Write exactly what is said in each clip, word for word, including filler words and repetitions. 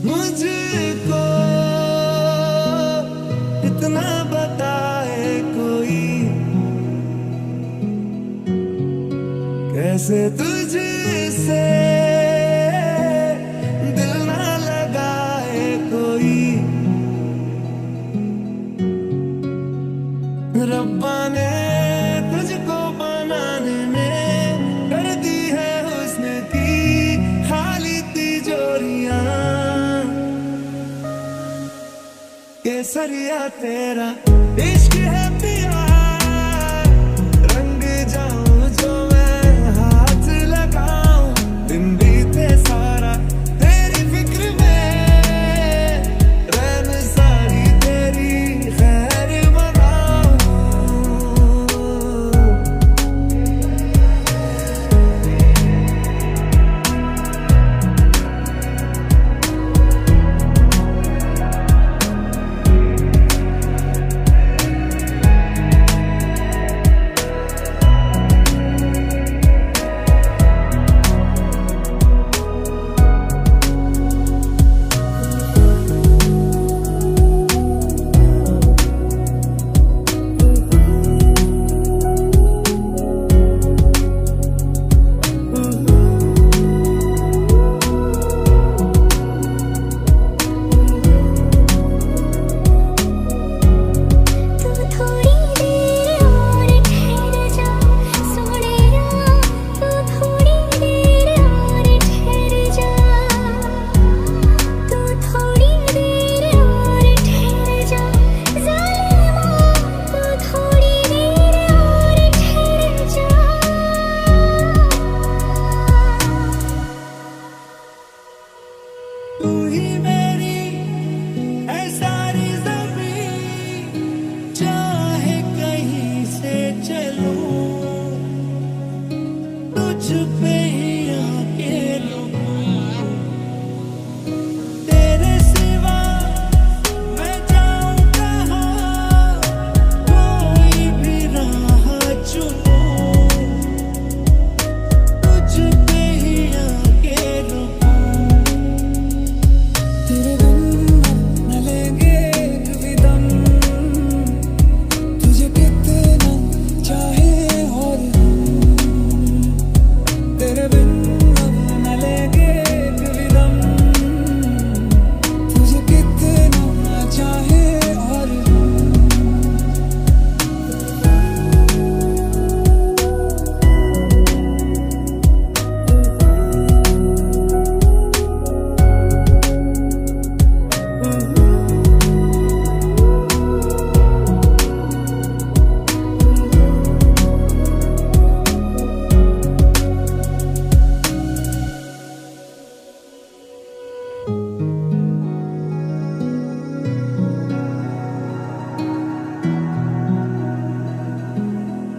मुझको इतना बताए कोई, कैसे तुझसे दिल ना लगाए कोई। रब्बा ने तुझको बनाने में कर दी है हुस्न की खाली तिजोरियां। केसरिया तेरा इश्क है पिया, रंग जाऊं जो मैं हाथ लगाऊं। दिन बीते सारा तेरी फिक्र में, रैन सारी तेरी खैर मनाऊं। तू ही मेरी है सारी ज़मीं, चाहे कहीं से चलूं, तुझ पे ही आके रुकूं। तेरे सिवा मैं जाऊं कहाँ, कोई भी राह चुनूं, तुझ पे ही आके रुकूं। तेरे बिन न लेंगे एक भी दम, तुझे कितना चाहे और हम। तेरे बिन न लेंगे एक भी दम, तुझे कितना चाहे और हम।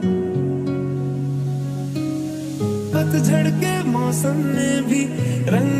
पतझड़ के मौसम में भी रंग